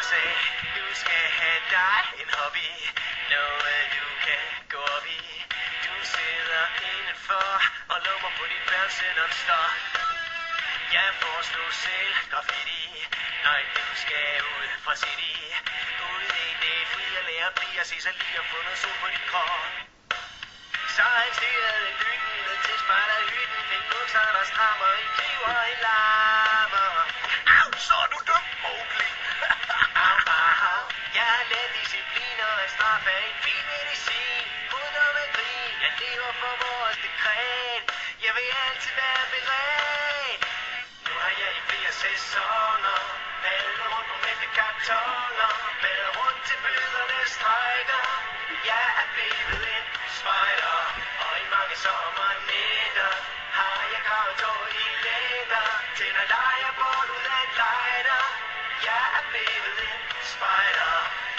sagde, du skal have dig en hobby, noget du kan gå op i. Du sidder indenfor og lummer på dit værelse non-stop. Jeg foreslår selv graffiti, når du skal ud fra city. Ud i det fri at lære at blive og se sig lige og få noget sol på dit krop. Så han styrede lytten ned til spejderhytten, fik bukser, der strammer i kniv og en lammer. Au, så er du dum, Mowgli. Au, au, jeg har lært disciplin og at straffe er en fin medicin. Uden om at grin, jeg lever for vores dekret. Jeg vil altid være beredt. Nu har jeg i flere sæsoner padlet rundt på mætte kartoner, badet rundt til bøderne strækker. Jeg er blevet en spejder, og i mange sommernætter har jeg gravet tår i læder, tænder lejrebål ud af lejder. Jeg er blevet en spejder.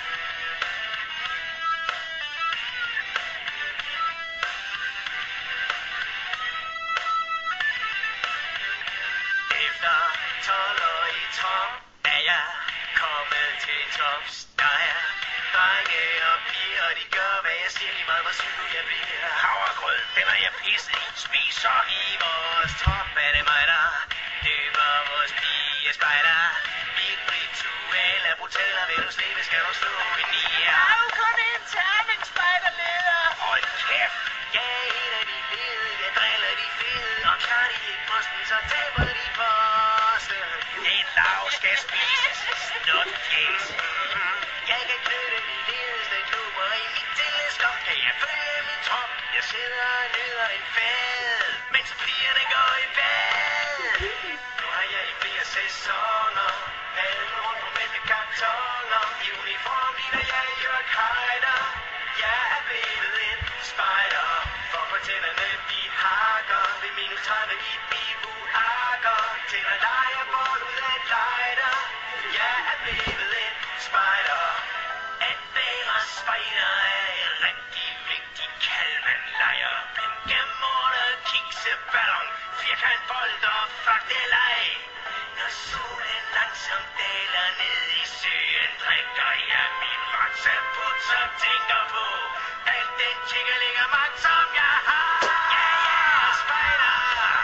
Efter 12 år i trop er jeg kommet til tops. Der er drenge og piger, og de gør, hvad jeg siger, lige meget hvor syg jeg bliver. Havregrød, den er jeg pisset i, spiser i vores top. Er det mig, der døber vores pige spejder? Mit ritual er brutal, og vil du slippe, skal du slå en nier. Er du kun en terning, spejderleder? Hold kæft! Jeg er en af de lede, jeg driller de fede, og klarer de ikke posten, så taber de posten. En lav skal spises, snotfjæs. Jeg kan knytte de ledeste klubber i mit teleskop. Kan jeg følge min trop? Jeg sidder og nyder en fad, mens pigerne går i bad. Nu har jeg i flere sæsoner padlet rundt på mætte kartoner. I uniform ligner jeg Jørg Heider. Jeg er blevet en spejder, for på tænderne de hakker. Ved minus 30 i bivuakker, tænder lejrebål ud af lejder. Jeg er blevet en spejder. At være spejder er en rigtig vigtig kald. Man leger pengemorter, kikseballon, firkantbold og faktelej. Når solen langsomt daler ned i søen, drikker jeg min ratsaput, som tænker på alt den tjekkelige magt, som jeg har. Ja, ja, spejder,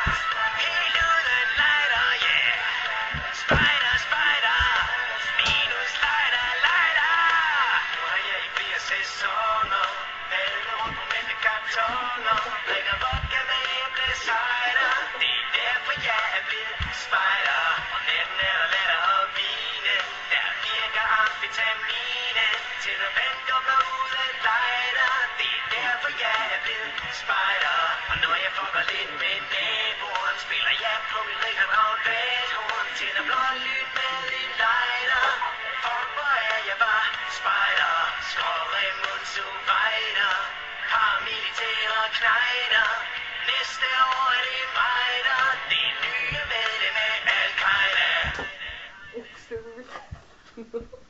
helt uden lejder, ja. Spejder, spejder, minus lejder, lejder. Nu har jeg i flere sæsoner padlet rundt på mætte kartoner, drikker vodka med æblecider. Det er derfor jeg er blevet spejder. Og natten er der latter og vine, der virker amfetamine, til der vandgumler ud af lejder. Det er derfor jeg er blevet spejder. Og når jeg fucker lidt med naboen, spiller jeg på mit Richard Ravn bashorn, tænder blåt lyn med en lejder. For hvor er jeg bare spejder, skåre Munzo Vejder, har militære knejder. Næste år er det mig, der det nye medlem af Al-Qaida.